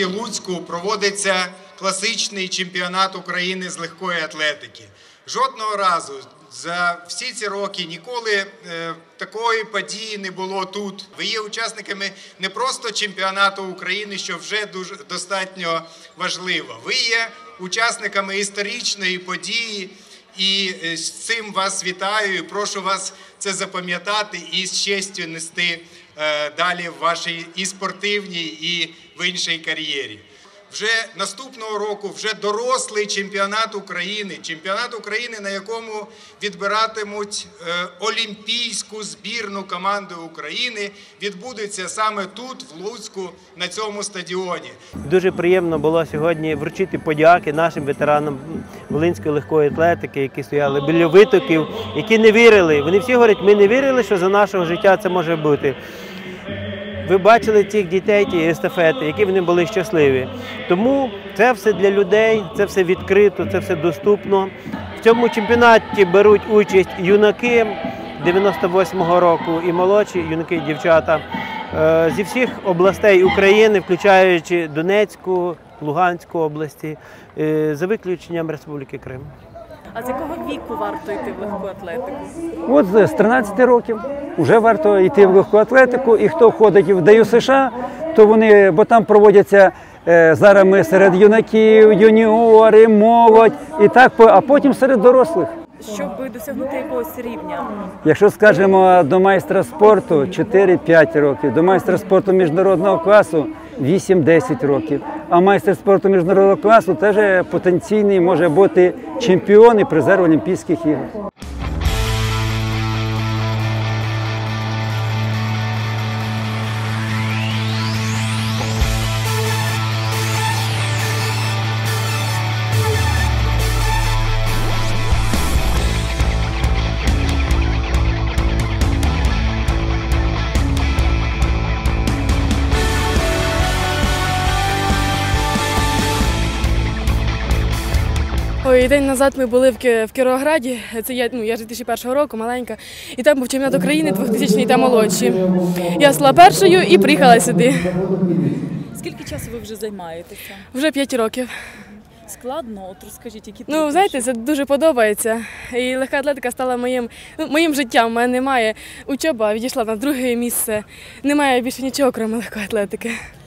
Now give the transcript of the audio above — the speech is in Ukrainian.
місті Луцьку проводиться класичний чемпіонат України з легкої атлетики. Жодного разу за всі ці роки ніколи такої події не було тут. Ви є учасниками не просто чемпіонату України, що вже достатньо важливо. Ви є учасниками історичної події, і з цим вас вітаю і прошу вас це запам'ятати і з честю нести далі в вашій і спортивній, і в іншій кар'єрі. Вже наступного року вже дорослий чемпіонат України, на якому відбиратимуть олімпійську збірну команду України, відбудеться саме тут, в Луцьку, на цьому стадіоні. Дуже приємно було сьогодні вручити подяки нашим ветеранам волинської легкої атлетики, які стояли біля витоків, які не вірили. Вони всі говорять, ми не вірили, що за нашого життя це може бути. Ви бачили цих дітей, ті естафети, які вони були щасливі. Тому це все для людей, це все відкрито, це все доступно. В цьому чемпіонаті беруть участь юнаки 98-го року і молодші, юнаки і дівчата зі всіх областей України, включаючи Донецьку, Луганську області, за виключенням Республіки Крим. А з якого віку варто йти в легку атлетику? От з 13 років вже варто йти в легку атлетику. І хто ходить в ДЮСШ, то вони, бо там проводяться зараз ми серед юнаків, юніори, молодь, і так, а потім серед дорослих. Щоб досягнути якогось рівня? Якщо скажемо до майстра спорту 4-5 років, до майстра спорту міжнародного класу 8-10 років. А майстер спорту міжнародного класу теж потенційний може бути чемпіон і призер Олімпійських ігор. Ой, день назад ми були в Кіровограді, це я з 2001 року, маленька, і там був чемпіонат України 2000-й та молодші. Я стала першою і приїхала сюди. Скільки часу ви вже займаєтеся? Вже 5 років. Складно? От розкажіть, які Ну, знаєте, це дуже подобається. І легка атлетика стала моїм життям. У мене немає учоба, відійшла на друге місце. Немає більше нічого, крім легкої атлетики.